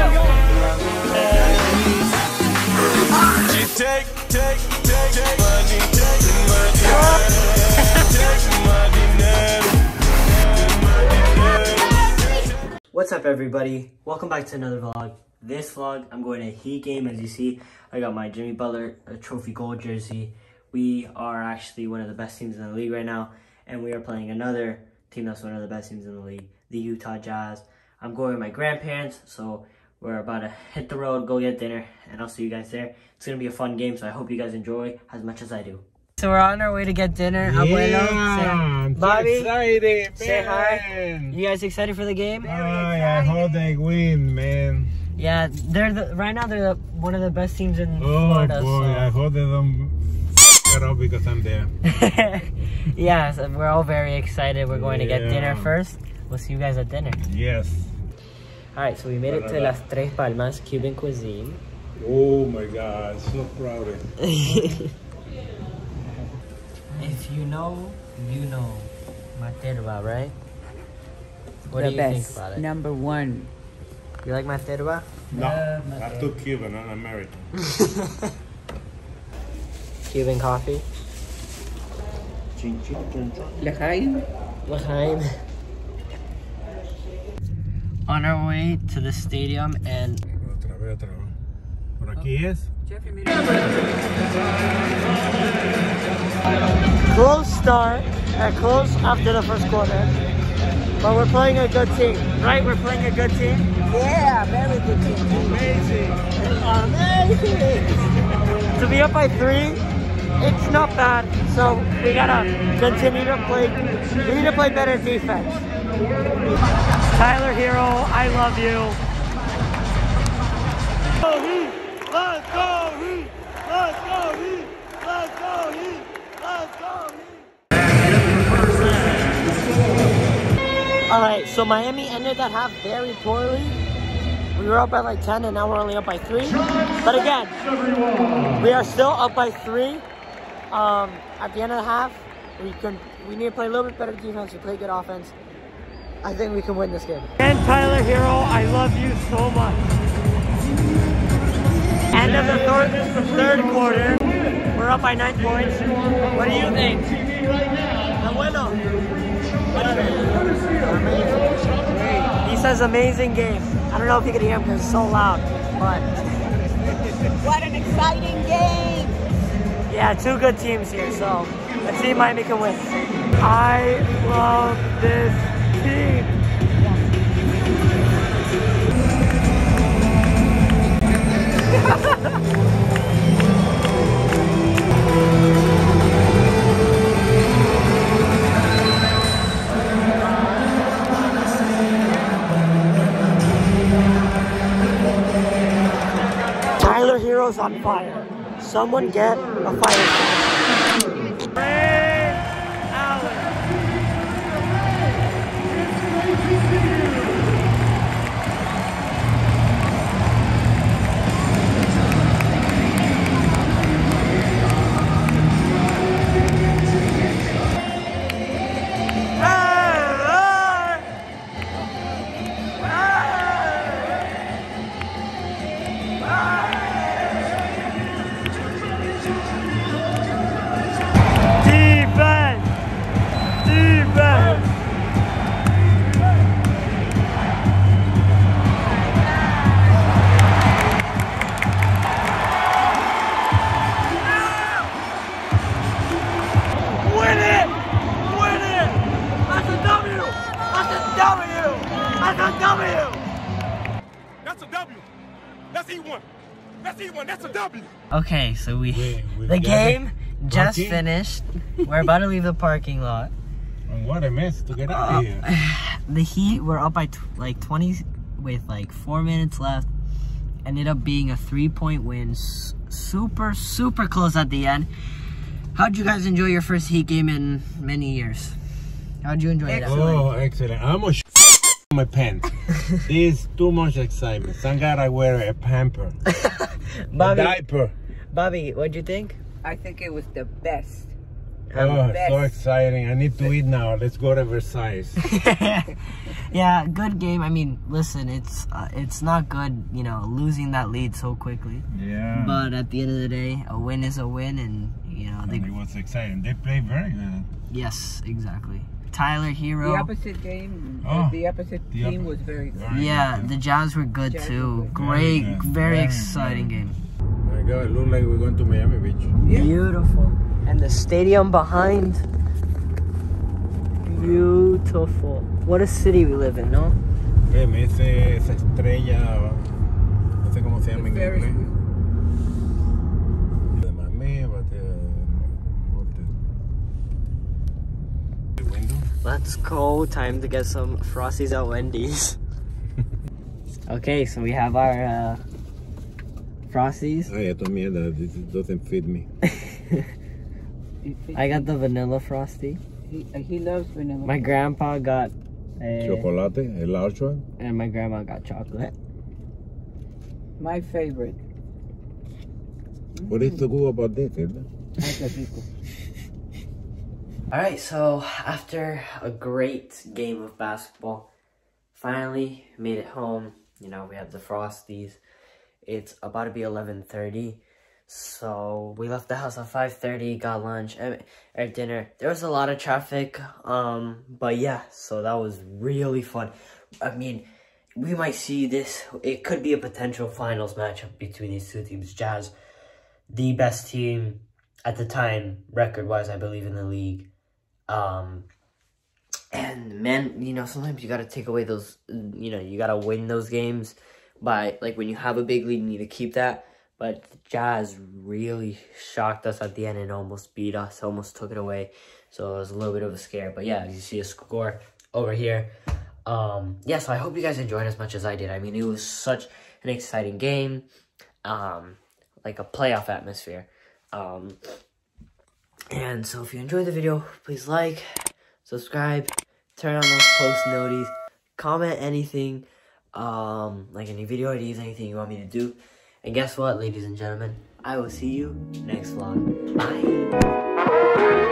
What's up, everybody? Welcome back to another vlog. This vlog, I'm going to Heat game. As you see, I got my Jimmy Butler trophy gold jersey. We are actually one of the best teams in the league right now, and we are playing another team that's one of the best teams in the league, the Utah Jazz. I'm going with my grandparents, so we're about to hit the road, go get dinner, and I'll see you guys there. It's going to be a fun game, so I hope you guys enjoy as much as I do. So we're on our way to get dinner. Yeah, Bobby, excited, say hi. You guys excited for the game? Oh, yeah, I hope they win, man. Yeah, right now they're one of the best teams in Florida. Oh boy, so. I hope they don't f it up because I'm there. Yeah, so we're all very excited. We're going to get dinner first. We'll see you guys at dinner. Yes. Alright, so we made it to Las Tres Palmas Cuban cuisine. Oh my God, so crowded. If you know, you know. Materba, right? What The do you think best. about it? Number one. You like Materba? No, I'm too Cuban, I'm American. Cuban coffee? L'chaim. L'chaim. On our way to the stadium and... Otra vez. ¿Por aquí es? Close start, close after the first quarter. But we're playing a good team, right? We're playing a good team. Yeah, very good team. Amazing. To be up by 3, it's not bad. So we gotta continue to play. We need to play better defense. Tyler Hero, I love you. Let's go Heat! Let's go Heat! Let's go Heat! Let's go Heat! Alright, so Miami ended that half very poorly. We were up by like 10 and now we're only up by 3. But again, we are still up by 3. At the end of the half, we need to play a little bit better defense. We play good offense. I think we can win this game. And Tyler Hero, I love you so much. End of the third quarter. We're up by 9 points. What do you think? He says amazing game. I don't know if you can hear him because it's so loud, but... What an exciting game! Yeah, 2 good teams here, so let's see if Miami can win. I love this team. Tyler Hero's on fire. Someone get a fire extinguisher. Ray Allen. That's a W. That's E1. That's E1. That's a W. Okay, so the game just finished. We're about to leave the parking lot. And what a mess to get out of here. The Heat were up by like 20 with like 4 minutes left. Ended up being a 3-point win. Super, super close at the end. How'd you guys enjoy your first Heat game in many years? How'd you enjoy it? Oh, excellent. I'm a my pants. This is too much excitement. Thank God I wear a pamper. Bobby, a diaper. Bobby, what'd you think? I think it was the best. Oh, so exciting. I need to eat now. Let's go to Versailles. Yeah, good game. I mean, listen, it's not good, you know, losing that lead so quickly. Yeah. But at the end of the day, a win is a win, and you know, And it was exciting. They played very good. yes, exactly. Tyler Hero. The opposite game, Oh, the opposite team was very good. Yeah, the Jazz were good Jazz too. were good. Great, Very good. very Very exciting good. game. My God, it looked like we're going to Miami Beach. Yeah. Beautiful. And the stadium behind. Beautiful. What a city we live in, no? Esa estrella, no sé cómo se llama en Very inglés. good. De Miami, but the window. Let's go. Time to get some Frosties at Wendy's. Okay, so we have our Frosties. Ay, esta mierda, this doesn't fit me. I got the vanilla Frosty. He loves vanilla. My grandpa got a... Chocolate, el large one. And my grandma got chocolate. My favorite. What is so good about this? Alright, so after a great game of basketball, finally made it home. You know, we have the Frosties. It's about to be 11:30. So we left the house at 5:30, got lunch, at dinner. There was a lot of traffic, but yeah, so that was really fun. I mean, we might see this, it could be a potential finals matchup between these two teams. Jazz, the best team at the time, record-wise, I believe, in the league. And man, you know, sometimes you gotta take away those, you know, you gotta win those games by, like, when you have a big lead, you need to keep that. But the Jazz really shocked us at the end and almost beat us, almost took it away. So it was a little bit of a scare. But yeah, you see a score over here. Yeah, so I hope you guys enjoyed as much as I did. I mean, it was such an exciting game. Like a playoff atmosphere. And so if you enjoyed the video, please like, subscribe, turn on those post noties, comment anything, like any video ideas, anything you want me to do. And guess what, ladies and gentlemen? I will see you next vlog. Bye!